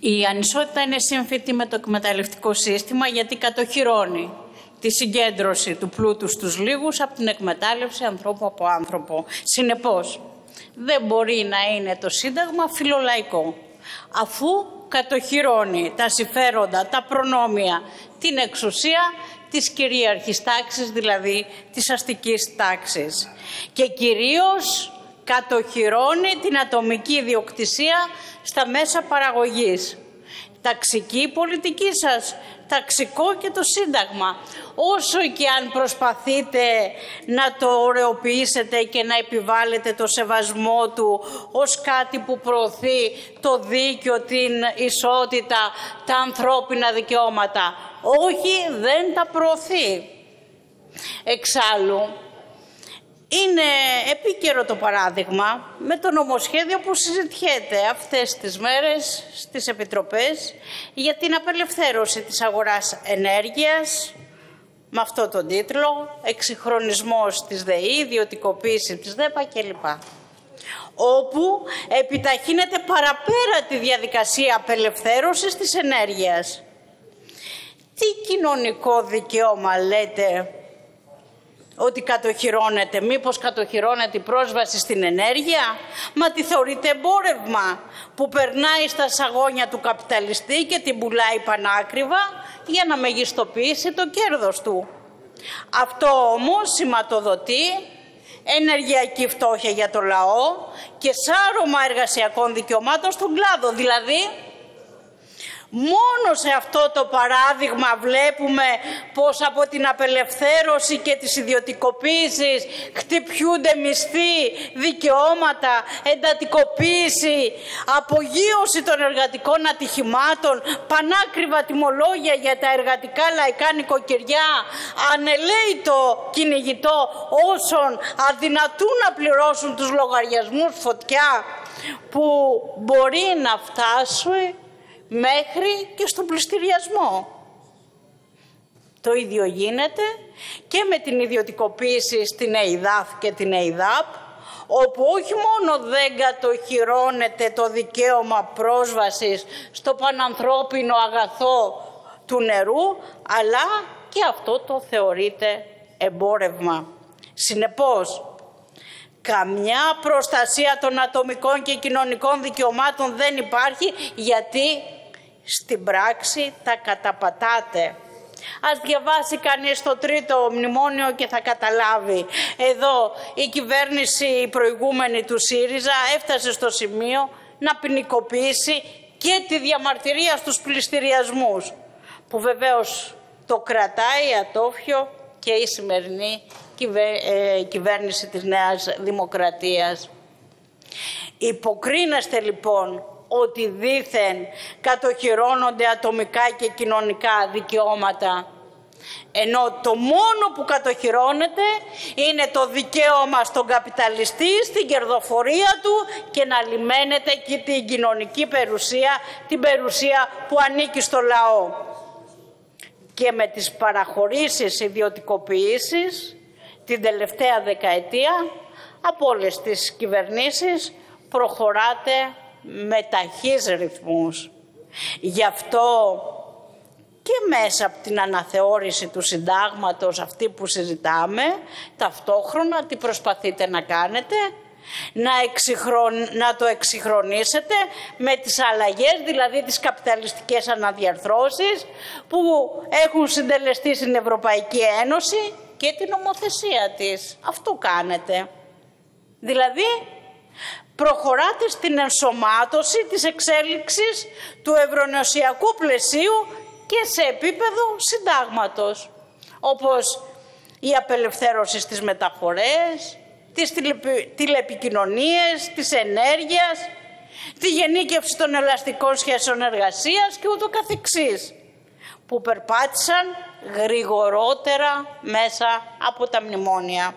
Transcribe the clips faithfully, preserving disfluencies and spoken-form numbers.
Η ανισότητα είναι σύμφυτη με το εκμεταλλευτικό σύστημα γιατί κατοχυρώνει τη συγκέντρωση του πλούτου στους λίγους από την εκμετάλλευση ανθρώπου από άνθρωπο. Συνεπώς, δεν μπορεί να είναι το Σύνταγμα φιλολαϊκό, αφού κατοχυρώνει τα συμφέροντα, τα προνόμια, την εξουσία της κυρίαρχης τάξης, δηλαδή της αστικής τάξης. Και κυρίως κατοχυρώνει την ατομική ιδιοκτησία στα μέσα παραγωγής. Ταξική πολιτική σας, ταξικό και το Σύνταγμα. Όσο και αν προσπαθείτε να το ωρεοποιήσετε και να επιβάλλετε το σεβασμό του ως κάτι που προωθεί το δίκαιο, την ισότητα, τα ανθρώπινα δικαιώματα. Όχι, δεν τα προωθεί. Εξάλλου, είναι επίκαιρο το παράδειγμα με το νομοσχέδιο που συζητιέται αυτές τις μέρες στις επιτροπές για την απελευθέρωση της αγοράς ενέργειας, με αυτό τον τίτλο, εξυγχρονισμός της ΔΕΗ, ιδιωτικοποίηση της ΔΕΠΑ κλπ. Όπου επιταχύνεται παραπέρα τη διαδικασία απελευθέρωσης της ενέργειας. Τι κοινωνικό δικαίωμα λέτε ότι κατοχυρώνεται? Μήπως κατοχυρώνεται η πρόσβαση στην ενέργεια? Μα τη θεωρείτε εμπόρευμα που περνάει στα σαγόνια του καπιταλιστή και την πουλάει πανάκριβα για να μεγιστοποιήσει το κέρδος του. Αυτό όμως σηματοδοτεί ενεργειακή φτώχεια για το λαό και σάρωμα εργασιακών δικαιωμάτων στον κλάδο. Δηλαδή, μόνο σε αυτό το παράδειγμα βλέπουμε πως από την απελευθέρωση και της ιδιωτικοποίησης χτυπιούνται μισθοί, δικαιώματα, εντατικοποίηση, απογείωση των εργατικών ατυχημάτων, πανάκριβα τιμολόγια για τα εργατικά λαϊκά νοικοκυριά, ανελαίητο κυνηγητό όσων αδυνατούν να πληρώσουν τους λογαριασμούς φωτιά που μπορεί να φτάσει μέχρι και στον πληστηριασμό. Το ίδιο γίνεται και με την ιδιωτικοποίηση στην ΕΙΔΑΘ και την ΕΙΔΑΠ, όπου όχι μόνο δεν κατοχυρώνεται το δικαίωμα πρόσβασης στο πανανθρώπινο αγαθό του νερού, αλλά και αυτό το θεωρείται εμπόρευμα. Συνεπώς, καμιά προστασία των ατομικών και κοινωνικών δικαιωμάτων δεν υπάρχει, γιατί στην πράξη τα καταπατάτε. Ας διαβάσει κανείς το τρίτο μνημόνιο και θα καταλάβει. Εδώ η κυβέρνηση η προηγούμενη του ΣΥΡΙΖΑ έφτασε στο σημείο να ποινικοποιήσει και τη διαμαρτυρία στους πληστηριασμούς, που βεβαίως το κρατάει ατόφιο και η σημερινή κυβέρνηση της Νέας Δημοκρατίας. Υποκρίνεστε λοιπόν ότι δήθεν κατοχυρώνονται ατομικά και κοινωνικά δικαιώματα, ενώ το μόνο που κατοχυρώνεται είναι το δικαίωμα στον καπιταλιστή, στην κερδοφορία του και να λιμένεται και την κοινωνική περιουσία, την περιουσία που ανήκει στο λαό. Και με τις παραχωρήσεις, ιδιωτικοποιήσεις την τελευταία δεκαετία από όλες τις κυβερνήσεις προχωράτε με ταχύς ρυθμούς. Γι' αυτό και μέσα από την αναθεώρηση του συντάγματος αυτή που συζητάμε, ταυτόχρονα τι προσπαθείτε να κάνετε? Να, εξυγχρον... να το εξυγχρονίσετε με τις αλλαγές, δηλαδή τις καπιταλιστικές αναδιαρθρώσεις που έχουν συντελεστεί στην Ευρωπαϊκή Ένωση και την νομοθεσία της. Αυτό κάνετε. Δηλαδή, προχωράτε στην ενσωμάτωση της εξέλιξης του ευρωενωσιακού πλαισίου και σε επίπεδο συντάγματος, όπως η απελευθέρωση στις μεταφορές, τις τηλεπικοινωνίες, της ενέργειας, τη γενίκευση των ελαστικών σχέσεων εργασίας και ούτω καθεξής, που περπάτησαν γρηγορότερα μέσα από τα μνημόνια.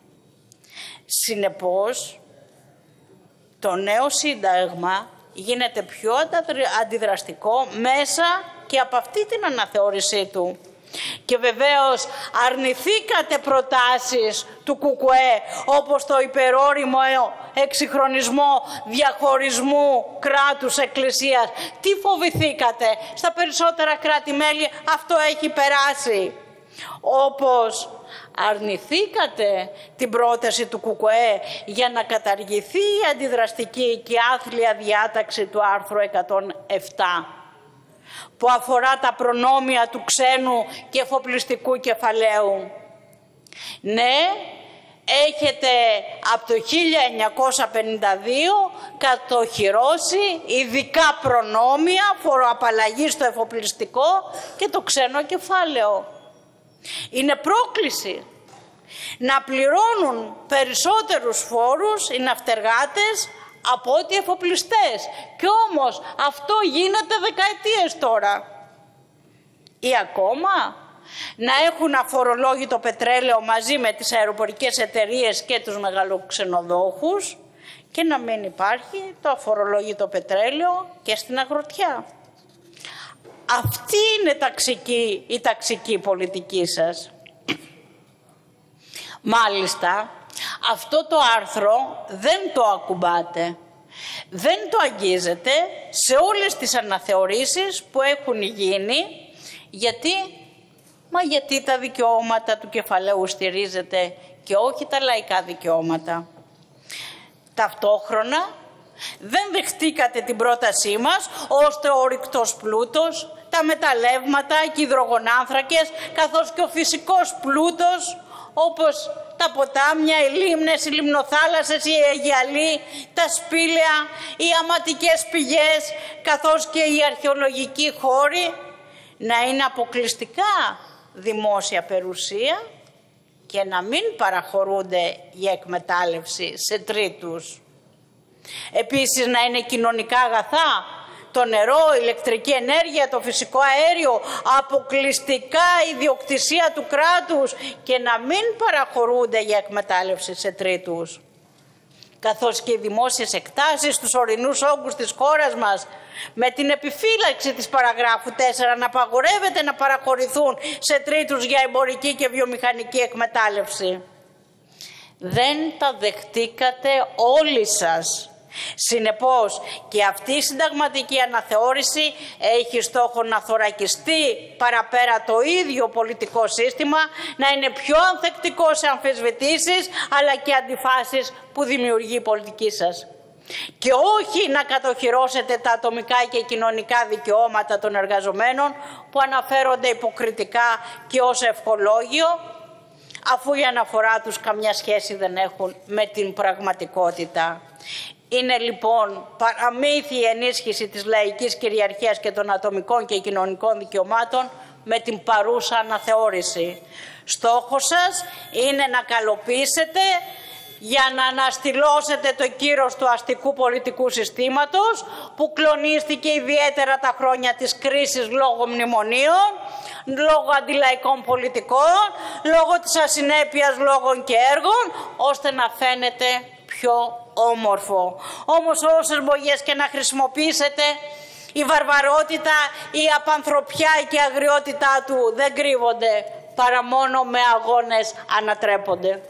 Συνεπώς, το νέο Σύνταγμα γίνεται πιο αντιδραστικό μέσα και από αυτή την αναθεώρησή του. Και βεβαίως αρνηθήκατε προτάσεις του ΚΚΕ όπως το υπερόριμο εξυγχρονισμό διαχωρισμού κράτους εκκλησίας. Τι φοβηθήκατε? Στα περισσότερα κράτη-μέλη αυτό έχει περάσει. Όπως αρνηθήκατε την πρόταση του ΚΚΕ για να καταργηθεί η αντιδραστική και άθλια διάταξη του άρθρου εκατόν επτά που αφορά τα προνόμια του ξένου και εφοπλιστικού κεφαλαίου. Ναι, έχετε από το χίλια εννιακόσια πενήντα δύο κατοχυρώσει ειδικά προνόμια φοροαπαλλαγή στο εφοπλιστικό και το ξένο κεφάλαιο. Είναι πρόκληση να πληρώνουν περισσότερους φόρους οι ναυτεργάτες από ότι εφοπλιστές. Και όμως αυτό γίνεται δεκαετίες τώρα. Ή ακόμα να έχουν αφορολόγητο πετρέλαιο μαζί με τις αεροπορικές εταιρείες και τους μεγαλοξενοδόχους και να μην υπάρχει το αφορολόγητο πετρέλαιο και στην αγροτιά. Αυτή είναι ταξική, η ταξική πολιτική σας. Μάλιστα, αυτό το άρθρο δεν το ακουμπάτε, δεν το αγγίζετε σε όλες τις αναθεωρήσεις που έχουν γίνει. Γιατί? Μα γιατί τα δικαιώματα του κεφαλαίου στηρίζετε και όχι τα λαϊκά δικαιώματα. Ταυτόχρονα δεν δεχτήκατε την πρότασή μας ώστε ο ορυκτός πλούτος, τα μεταλλεύματα και οι υδρογονάνθρακες καθώς και ο φυσικός πλούτος όπως τα ποτάμια, οι λίμνες, οι λιμνοθάλασσες, οι αιγιαλοί, τα σπήλαια, οι αματικές πηγές καθώς και οι αρχαιολογικοί χώροι να είναι αποκλειστικά δημόσια περιουσία και να μην παραχωρούνται για εκμετάλλευση σε τρίτους. Επίσης να είναι κοινωνικά αγαθά, το νερό, η ηλεκτρική ενέργεια, το φυσικό αέριο, αποκλειστικά ιδιοκτησία του κράτους και να μην παραχωρούνται για εκμετάλλευση σε τρίτους. Καθώς και οι δημόσιες εκτάσεις στους ορεινούς όγκους της χώρας μας, με την επιφύλαξη της παραγράφου τέσσερα να απαγορεύεται να παραχωρηθούν σε τρίτους για εμπορική και βιομηχανική εκμετάλλευση. Δεν τα δεχτήκατε όλοι σας. Συνεπώς και αυτή η συνταγματική αναθεώρηση έχει στόχο να θωρακιστεί παραπέρα το ίδιο πολιτικό σύστημα, να είναι πιο ανθεκτικό σε αμφισβητήσεις αλλά και αντιφάσεις που δημιουργεί η πολιτική σας. Και όχι να κατοχυρώσετε τα ατομικά και κοινωνικά δικαιώματα των εργαζομένων που αναφέρονται υποκριτικά και ως ευχολόγιο, αφού η αναφορά τους καμιά σχέση δεν έχουν με την πραγματικότητα. Είναι λοιπόν παραμύθι η ενίσχυση της λαϊκής κυριαρχίας και των ατομικών και κοινωνικών δικαιωμάτων με την παρούσα αναθεώρηση. Στόχος σας είναι να καλοποιήσετε για να αναστηλώσετε το κύρος του αστικού πολιτικού συστήματος που κλονίστηκε ιδιαίτερα τα χρόνια της κρίσης λόγω μνημονίων, λόγω αντιλαϊκών πολιτικών, λόγω της ασυνέπειας λόγων και έργων, ώστε να φαίνεται πιο όμορφο. Όμως όσες μπογιές και να χρησιμοποιήσετε, η βαρβαρότητα, η απανθρωπιά και η αγριότητά του δεν κρύβονται, παρά μόνο με αγώνες ανατρέπονται.